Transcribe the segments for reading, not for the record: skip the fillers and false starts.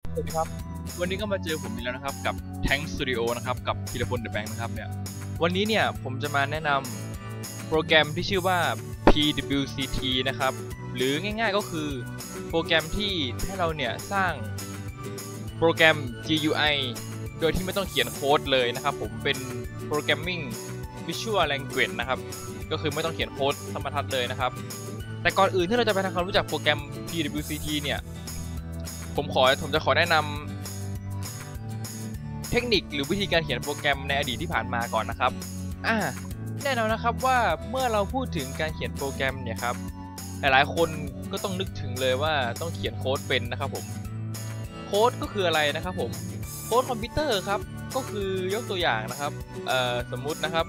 สวัสดีครับวันนี้ก็มาเจอผมอีกแล้วนะครับกับ Tank Studio นะครับกับธีรพลเดอะแบงค์นะครับเนี่ยวันนี้เนี่ยผมจะมาแนะนำโปรแกรมที่ชื่อว่า PWCT นะครับหรือง่ายๆก็คือโปรแกรมที่ให้เราเนี่ยสร้างโปรแกรม GUI โดยที่ไม่ต้องเขียนโค้ดเลยนะครับผมเป็น Programming Visual Language นะครับก็คือไม่ต้องเขียนโค้ดธรรมทัศน์เลยนะครับแต่ก่อนอื่นที่เราจะไปทำความรู้จักโปรแกรม PWCT เนี่ยผมจะขอแนะนำเทคนิคหรือวิธีการเขียนโปรแกรมในอดีตที่ผ่านมาก่อนนะครับแน่นอนนะครับว่าเมื่อเราพูดถึงการเขียนโปรแกรมเนี่ยครับหลายๆคนก็ต้องนึกถึงเลยว่าต้องเขียนโค้ดเป็นนะครับผมโค้ดก็คืออะไรนะครับผมโค้ดคอมพิวเตอร์ครับก็คือยกตัวอย่างนะครับสมมุตินะครับ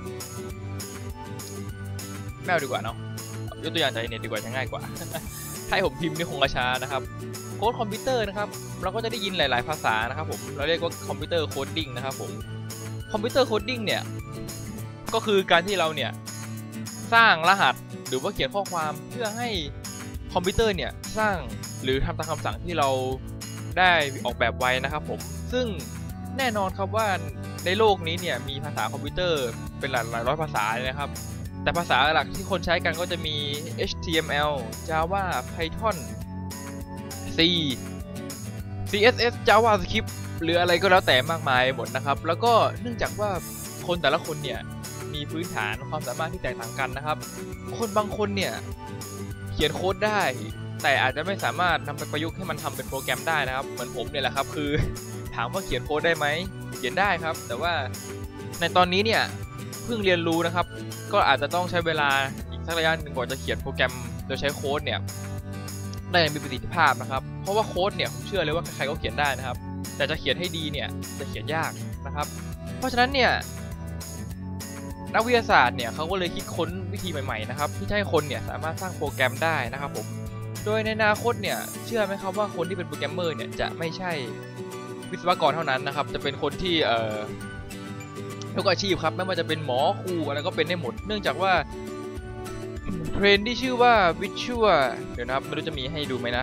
แมวดีกว่าเนาะยกตัวอย่างจากเน็ตดีกว่าจะง่ายกว่า ถ้าให้ผมพิมพ์นี่คงกระช้านะครับโค้ดคอมพิวเตอร์นะครับเราก็จะได้ยินหลายๆภาษานะครับผมเราเรียกว่าคอมพิวเตอร์โคดดิ้งนะครับผมคอมพิวเตอร์โคดดิ้งเนี่ยก็คือการที่เราเนี่ยสร้างรหัสหรือว่าเขียนข้อความเพื่อให้คอมพิวเตอร์เนี่ยสร้างหรือทำตามคำสั่งที่เราได้ออกแบบไว้นะครับผมซึ่งแน่นอนครับว่าในโลกนี้เนี่ยมีภาษาคอมพิวเตอร์เป็นหลายร้อยภาษาเลยนะครับแต่ภาษาหลักที่คนใช้กันก็จะมี HTML Java Python C CSS JavaScript หรืออะไรก็แล้วแต่มากมายหมดนะครับแล้วก็เนื่องจากว่าคนแต่ละคนเนี่ยมีพื้นฐานความสามารถที่แตกต่างกันนะครับคนบางคนเนี่ยเขียนโค้ดได้แต่อาจจะไม่สามารถนำไปประยุกต์ให้มันทำเป็นโปรแกรมได้นะครับเหมือนผมเนี่ยแหละครับคือถามว่าเขียนโค้ดได้ไหมเขียนได้ครับแต่ว่าในตอนนี้เนี่ยเพิ่งเรียนรู้นะครับก็อาจจะต้องใช้เวลาอีกสักระยะหนึ่งกว่าจะเขียนโปรแกรมโดยใช้โค้ดเนี่ยได้มีประสิทธิภาพนะครับเพราะว่าโค้ดเนี่ยผมเชื่อเลยว่าใครๆก็เขียนได้นะครับแต่จะเขียนให้ดีเนี่ยจะเขียนยากนะครับเพราะฉะนั้นเนี่ยนักวิทยาศาสตร์เนี่ยเขาก็เลยคิดค้นวิธีใหม่ๆนะครับที่จะให้คนเนี่ยสามารถสร้างโปรแกรมได้นะครับผมโดยในอนาคตเนี่ยเชื่อไหมครับว่าคนที่เป็นโปรแกรมเมอร์เนี่ยจะไม่ใช่วิศวกรเท่านั้นนะครับจะเป็นคนที่ทุกอาชีพครับไม่ว่าจะเป็นหมอครูอะไรก็เป็นได้หมดเนื่องจากว่าเทรนด์ที่ชื่อว่า Visual เดี๋ยวนะครับไม่รู้จะมีให้ดูไหมนะ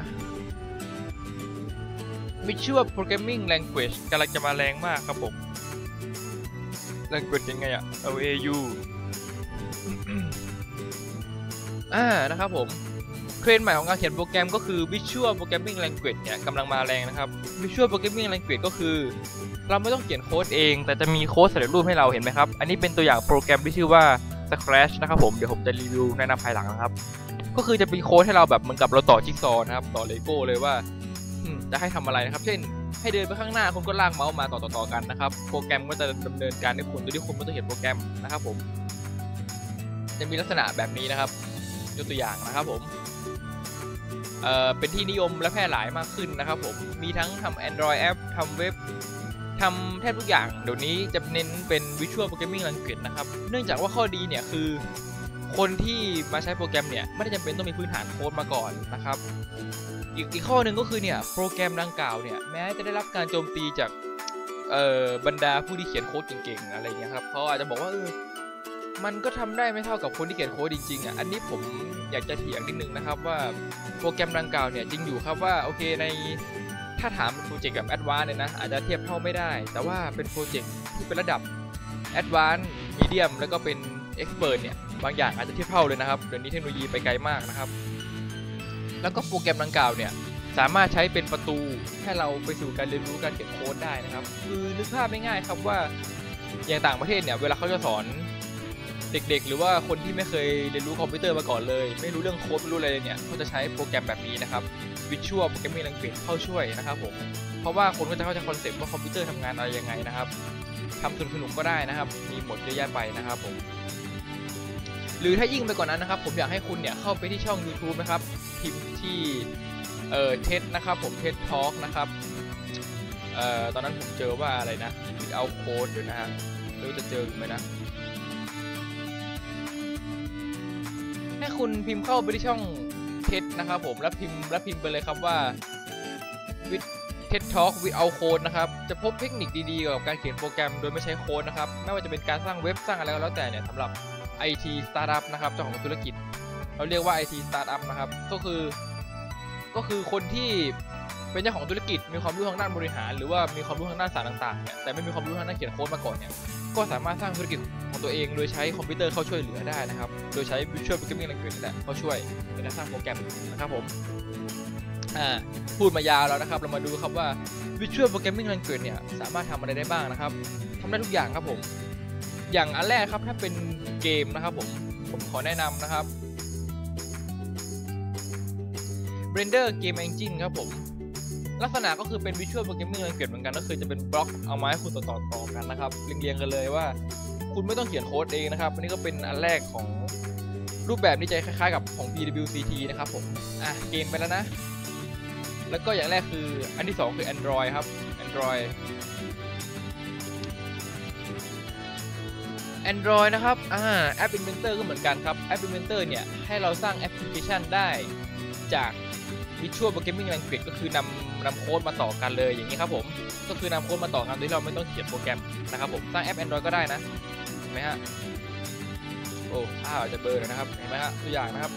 Visual Programming Language กำลังจะมาแรงมากครับผม Language ยังไงอะ LAU นะครับผมเทรนด์ใหม่ของการเขียนโปรแกรมก็คือ Visual Programming Language เนี่ยกำลังมาแรงนะครับ Visual Programming Language ก็คือเราไม่ต้องเขียนโค้ดเองแต่จะมีโค้ดสำเร็จรูปให้เราเห็นไหมครับอันนี้เป็นตัวอย่างโปรแกรมที่ชื่อว่า Scratch นะครับผมเดี๋ยวผมจะรีวิวแนะนำภายหลังนะครับก็คือจะเป็นโค้ดให้เราแบบเหมือนกับเราต่อจิ๊กซอว์นะครับต่อเลโก้เลยว่าจะให้ทำอะไรนะครับเช่นให้เดินไปข้างหน้าคุณก็ลากเมาส์มาต่อกันนะครับโปรแกรมก็จะดำเนินการให้คุณโดยที่คุณไม่ต้องเขียนโปรแกรมนะครับผมจะมีลักษณะแบบนี้นะครับยกตัวอย่างนะครับผมเป็นที่นิยมและแพร่หลายมากขึ้นนะครับผมมีทั้งทำ Android App ทำเว็บทำแทบทุกอย่างเดี๋ยวนี้จะเน้นเป็น Visual Programming Language นะครับเนื่องจากว่าข้อดีเนี่ยคือคนที่มาใช้โปรแกรมเนี่ยไม่ได้จำเป็นต้องมีพื้นฐานโค้ดมาก่อนนะครับอีกข้อหนึ่งก็คือเนี่ยโปรแกรมดังกล่าวเนี่ยแม้จะได้รับการโจมตีจากบรรดาผู้ที่เขียนโค้ดเก่งๆอะไรเงี้ยครับเขาอาจจะบอกว่ามันก็ทำได้ไม่เท่ากับคนที่เขียนโค้ดจริงๆอันนี้ผมอยากจะเถียงนิดนึงนะครับว่าโปรแกรมดังกล่าวเนี่ยจริงอยู่ครับว่าโอเคในถ้าถามโปรเจกต์แบบแอดวานซ์เลยนะอาจจะเทียบเท่าไม่ได้แต่ว่าเป็นโปรเจกต์ที่เป็นระดับแอดวานซ์มีเดียมแล้วก็เป็นเอ็กซ์เพิร์ทเนี่ยบางอย่างอาจจะเทียบเท่าเลยนะครับเดี๋ยวนี้เทคโนโลยีไปไกลมากนะครับแล้วก็โปรแกรมดังกล่าวเนี่ยสามารถใช้เป็นประตูให้เราไปสู่การเรียนรู้การเขียนโค้ดได้นะครับคือนึกภาพง่ายๆครับว่าอย่างต่างประเทศเนี่ยเวลาเขาจะสอนเด็กๆหรือว่าคนที่ไม่เคยเรียนรู้คอมพิวเตอร์มาก่อนเลยไม่รู้เรื่องโค้ดไม่รู้อะไรเลยเนี่ยเขาจะใช้โปรแกรมแบบนี้นะครับ Visual Programming Language เข้าช่วยนะครับผมเพราะว่าคนก็จะเข้าใจคอนเซ็ปต์ว่าคอมพิวเตอร์ทำงานอะไรยังไงนะครับทำสนุกๆก็ได้นะครับมีหมดเยอะแยะไปนะครับผมหรือถ้ายิ่งไปกว่านั้นนะครับผมอยากให้คุณเนี่ยเข้าไปที่ช่อง YouTube นะครับพิมพ์ที่TED นะครับผม TED Talk นะครับตอนนั้นผมเจอว่าอะไรนะเอาโค้ดอยู่นะฮะไม่รู้จะเจอหรือไม่นะให้คุณพิมพ์เข้าไปที่ช่อง TED นะครับผมแล้วพิมพ์ไปเลยครับว่า TED Talk without code นะครับจะพบเทคนิคดีๆเกี่ยวกับการเขียนโปรแกรมโดยไม่ใช้โค้ดนะครับไม่ว่าจะเป็นการสร้างเว็บสร้างอะไรก็แล้วแต่เนี่ยสำหรับ IT Startup นะครับเจ้าของธุรกิจเราเรียกว่า IT Startup นะครับก็คือคนที่เป็นเจ้าของธุรกิจมีความรู้ทางด้านบริหารหรือว่ามีความรู้ทางด้านสารต่างๆเนี่ยแต่ไม่มีความรู้ทางด้านเขียนโค้ดมาก่อนเนี่ยก็สามารถสร้างธุรกิจของตัวเองโดยใช้คอมพิวเตอร์เข้าช่วยเหลือได้นะครับโดยใช้ Visual Programming Language นี่แหละเข้าช่วยในการสร้างโปรแกรมนะครับผมพูดมายาวแล้วนะครับเรามาดูครับว่า Visual Programming Language เนี่ยสามารถทำอะไรได้บ้างนะครับทำได้ทุกอย่างครับผมอย่างอันแรกครับถ้าเป็นเกมนะครับผมขอแนะนำนะครับ Blender Game Engine ครับผมลักษณะก็คือเป็น Visual Programming Language เหมือนกันก็คือจะเป็นบล็อกเอามาให้คุณต่อกันนะครับเรียงๆกันเลยว่าคุณไม่ต้องเขียนโค้ดเองนะครับอันนี้ก็เป็นอันแรกของรูปแบบนี้จะคล้ายๆกับของ PWCT นะครับผมเกมไปแล้วนะแล้วก็อย่างแรกคืออันที่2คือ Android ครับ Android นะครับแอป Inventor ก็เหมือนกันครับแอป Inventor เนี่ยให้เราสร้างแอปพลิเคชันได้จาก Visual Programming Language ก็คือนำโค้ดมาต่อกันเลยอย่างนี้ครับผมก็คือนำโค้ดมาต่อกันโดยเราไม่ต้องเขียนโปรแกรมนะครับผมสร้างแอป Android ก็ได้นะเห็นไหมฮะโอ้อาจจะเบลอนะครับเห็นไหมฮะตัวอย่างนะครับ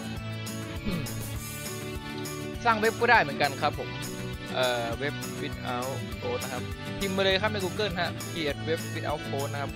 สร้างเว็บก็ได้เหมือนกันครับผมเว็บ without code นะครับพิมพ์มาเลยครับใน Google ฮะ create web without code นะครับ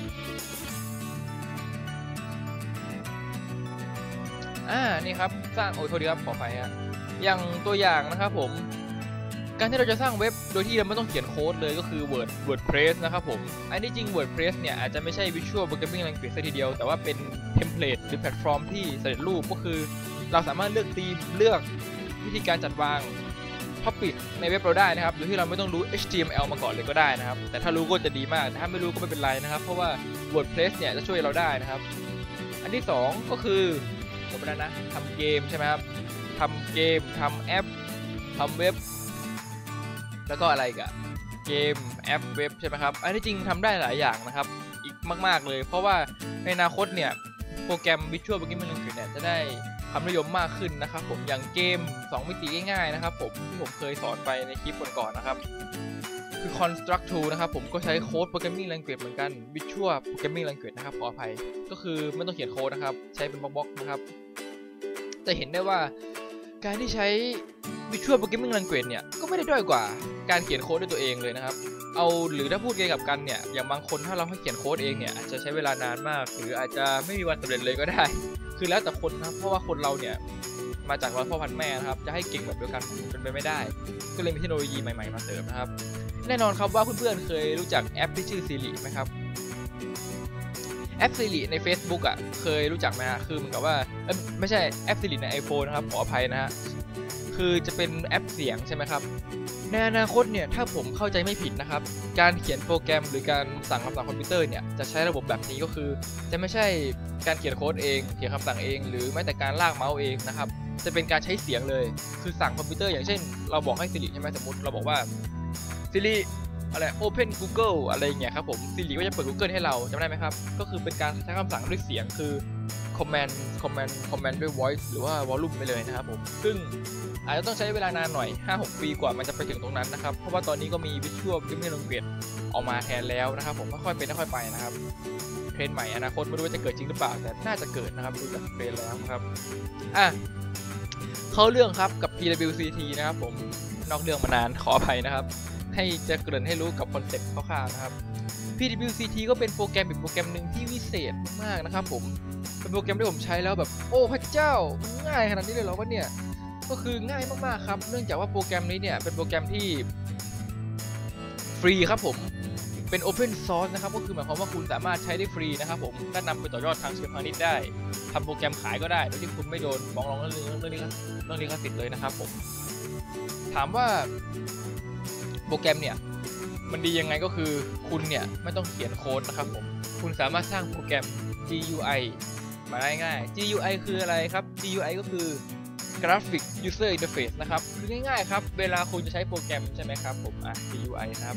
นี่ครับสร้างโทษดีครับขออภัยฮะอย่างตัวอย่างนะครับผมการที่เราจะสร้างเว็บโดยที่เราไม่ต้องเขียนโค้ดเลยก็คือ WordPress นะครับผมอันนี้จริง WordPress เนี่ยอาจจะไม่ใช่ Visual Programming Language ซะทีเดียวแต่ว่าเป็นเทมเพลตหรือแพลตฟอร์มที่สำเร็จรูปก็คือเราสามารถเลือกธีมเลือกวิธีการจัดวาง Topic ในเว็บเราได้นะครับโดยที่เราไม่ต้องรู้ HTML มาก่อนเลยก็ได้นะครับแต่ถ้ารู้ก็จะดีมากถ้าไม่รู้ก็ไม่เป็นไรนะครับเพราะว่า WordPress เนี่ยจะช่วยเราได้นะครับอันที่2ก็คือผมไปแล้วนะทำเกมใช่ไหมครับทำเกมทำแอปทำเว็บแล้วก็อะไรกับเกมแอปเว็บใช่ไหมครับอันนี้จริงทำได้หลายอย่างนะครับอีกมากๆเลยเพราะว่าในอนาคตเนี่ยโปรแกรม Visual Programming Language เนี่ยจะได้ความนิยมมากขึ้นนะครับผมอย่างเกม2มิติง่ายๆนะครับผมที่ผมเคยสอนไปในคลิปก่อนๆนะครับคือ Construct Tool นะครับผมก็ใช้โค้ด Programming Language เหมือนกัน Visual Programming Language นะครับขออภัยก็คือไม่ต้องเขียนโค้ดนะครับใช้เป็นบล็อกๆนะครับจะเห็นได้ว่าการที่ใช้ Visual Programming Language เนี่ยก็ไม่ได้ด้อยกว่าการเขียนโค้ดด้วยตัวเองเลยนะครับหรือถ้าพูดกับกันเนี่ยอย่างบางคนถ้าเราให้เขียนโค้ดเองเนี่ยอาจจะใช้เวลานานมากหรืออาจจะไม่มีวันสำเร็จเลยก็ได้คือแล้วแต่คนนะครับเพราะว่าคนเราเนี่ยมาจากร้อยพ่อพันแม่นะครับจะให้เก่งแบบเดียวกันเป็นไปไม่ได้ก็เลยมีเทคโนโลยีใหม่ๆมาเสริมนะครับแน่นอนครับว่าเพื่อนๆเคยรู้จักแอปที่ชื่อ Siri ไหมครับแอป Siri ใน Facebook เคยรู้จักไหมฮะคือเหมือนกับว่าไม่ใช่แอป Siri ใน iPhone นะครับขออภัยนะฮะคือจะเป็นแอปเสียงใช่ไหมครับในอนาคตเนี่ยถ้าผมเข้าใจไม่ผิดนะครับการเขียนโปรแกรมหรือการสั่งคำสั่งคอมพิวเตอร์เนี่ยจะใช้ระบบแบบนี้ก็คือจะไม่ใช่การเขียนโค้ดเองเขียนคำสั่งเองหรือแม้แต่การลากเมาส์เองนะครับจะเป็นการใช้เสียงเลยคือสั่งคอมพิวเตอร์อย่างเช่นเราบอกให้ Siri ใช่ไหมสมมติเราบอกว่า Siri อะไร Open Google อะไรอย่างเงี้ยครับผม Siri ก็จะเปิด Google ให้เราจำได้ไหมครับก็คือเป็นการใช้คำสั่งด้วยเสียงคือ command ด้วย voice หรือว่า volume ไปเลยนะครับผมซึ่งอาจจะต้องใช้เวลานานหน่อย 5-6 ปีกว่ามันจะไปถึงตรงนั้นนะครับเพราะว่าตอนนี้ก็มี Visual Programming Language ออกมาแทนแล้วนะครับผมค่อยๆเป็นค่อยๆไปนะครับเทรนด์ใหม่อนาคตไม่รู้ว่าจะเกิดจริงหรือเปล่าแต่น่าจะเกิดนะครับดูจากเทรนด์แล้วครับเข้าเรื่องครับกับ PWCT นะครับผมนอกเรื่องมานานขออภัยนะครับให้จะเกริ่นให้รู้กับคอนเซ็ปต์คร่าวๆนะครับ PWCT ก็เป็นโปรแกรมอีกโปรแกรมหนึ่งที่วิเศษมากนะครับผมเป็นโปรแกรมที่ผมใช้แล้วแบบโอ้พระเจ้าง่ายขนาดนี้เลยเหรอวะเนี่ยก็คือง่ายมากๆครับเนื่องจากว่าโปรแกรมนี้เนี่ยเป็นโปรแกรมที่ฟรีครับผมเป็น Open Source นะครับก็คือหมายความว่าคุณสามารถใช้ได้ฟรีนะครับผมก็นำไปต่อยอดทางเชิงพาณิชย์ได้ทำโปรแกรมขายก็ได้โดยที่คุณไม่โดนฟ้องร้องเรื่องลิขสิทธิ์เลยนะครับผมถามว่าโปรแกรมเนี่ยมันดียังไงก็คือคุณเนี่ยไม่ต้องเขียนโค้ดนะครับผมคุณสามารถสร้างโปรแกรม GUI มาได้ง่าย GUI คืออะไรครับ GUI ก็คือ Graphic User Interface นะครับคือง่ายๆครับเวลาคุณจะใช้โปรแกรมใช่ไหมครับผมGUI นะครับ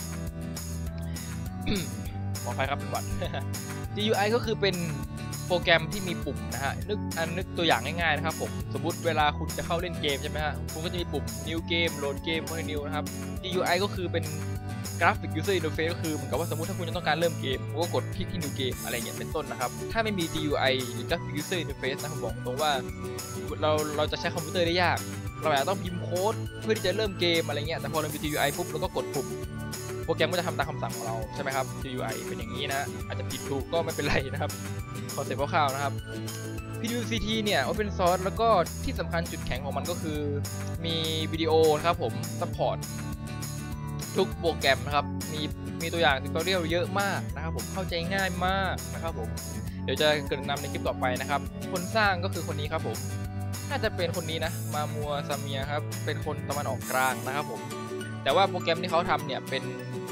ขออภัยครับเป็นหวัด GUI ก็คือเป็นโปรแกรมที่มีปุ่มนะฮะนึกตัวอย่างง่ายๆนะครับผมสมมุติเวลาคุณจะเข้าเล่นเกมใช่ไหมฮะคุณก็จะมีปุ่ม New Game Load Game Continue นะครับ GUI ก็คือเป็น Graphic User Interface ก็คือเหมือนกับว่าสมมติถ้าคุณจะต้องการเริ่มเกมคุณก็กดคลิกที่ New Game อะไรเงี้ยเป็นต้นนะครับถ้าไม่มี GUI หรือ Graphic User Interface นะผมบอกตรงว่าเราจะใช้คอมพิวเตอร์ได้ยากเราอาจจะต้องพิมพ์โค้ดเพื่อที่จะเริ่มเกมอะไรเงี้ยแต่พอเรามี GUI ปุ๊บเราก็กดปุ่มโปรแกรมก็จะทำตามคำสั่งของเราใช่ไหมครับ GUI เป็นอย่างนี้นะอาจจะผิดถูกก็ไม่เป็นไรนะครับคอนเซ็ปต์คร่าวๆนะครับ PWCT เนี่ย Open Source แล้วก็ที่สำคัญจุดแข็งของมันก็คือมีวิดีโอนะครับผมซัพพอร์ตทุกโปรแกรมนะครับมีตัวอย่างทิวตอเรียลเยอะมากนะครับผมเข้าใจง่ายมากนะครับผมเดี๋ยวจะเกริ่นนำในคลิปต่อไปนะครับคนสร้างก็คือคนนี้ครับผมน่าจะเป็นคนนี้นะมามัวซาเมียครับเป็นคนตะวันออกกลางนะครับผมแต่ว่าโปรแกรมที่เขาทำเนี่ยเป็น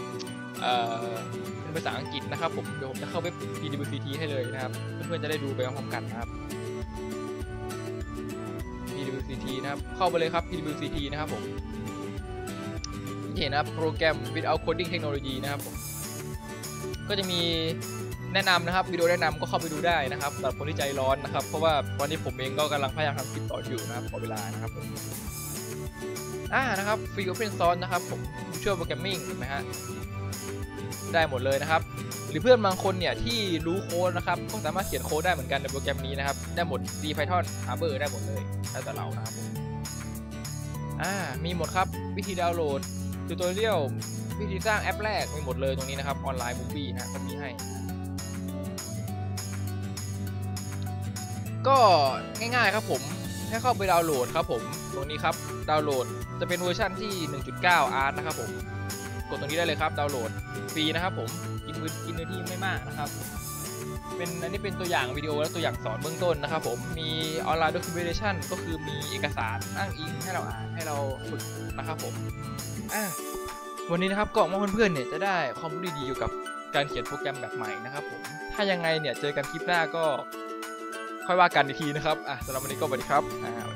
ภาษาอังกฤษนะครับผมเดี๋ยวผมจะเข้าเว็บ PWCT ให้เลยนะครับเพื่อนๆจะได้ดูไปพร้อมกันนะครับ PWCT นะครับเข้าไปเลยครับ PWCT นะครับผมเห็นนะครับโปรแกรม Without Coding Technology นะครับผมก็จะมีแนะนำนะครับวิดีโอแนะนำก็เข้าไปดูได้นะครับสำหรับคนที่ใจร้อนนะครับเพราะว่าตอนนี้ผมเองก็กำลังพยายามทำคลิปต่ออยู่นะครับขอเวลานะครับผมนะครับ Free Open Source นะครับผมช่วยโปรแกรมมิ่งเห็นไหมฮะได้หมดเลยนะครับหรือเพื่อนบางคนเนี่ยที่รู้โค้ดนะครับก็สามารถเขียนโค้ดได้เหมือนกันในโปรแกรมนี้นะครับได้หมด C Python Harbor ได้หมดเลยแล้วแต่เรานะครับผมมีหมดครับวิธีดาวน์โหลดทูตอเรียลวิธีสร้างแอปแรกมีหมดเลยตรงนี้นะครับออนไลน์มูฟวี่นะก็มีให้ก็ง่ายๆครับผมแค่เข้าไปดาวน์โหลดครับผมตรงนี้ครับดาวน์โหลดจะเป็นเวอร์ชันที่ 1.9 Art นะครับผมกดตรงนี้ได้เลยครับดาวน์โหลดฟรีนะครับผมกินเนื้อที่ไม่มากนะครับอันนี้เป็นตัวอย่างวิดีโอและตัวอย่างสอนเบื้องต้นนะครับผมมีออนไลน์ด็อกิเมนเทชันก็คือมีเอกสารอ้างอิงให้เราอ่านให้เราฝึกนะครับผมวันนี้นะครับก็หวังว่าเพื่อนๆเนี่ยจะได้ความรู้ดีๆเกี่ยวกับการเขียนโปรแกรมแบบใหม่นะครับผมถ้ายังไงเนี่ยเจอกันคลิปหน้าก็ค่อยว่ากันอีกทีนะครับสำหรับวันนี้ก็สวัสดีครับ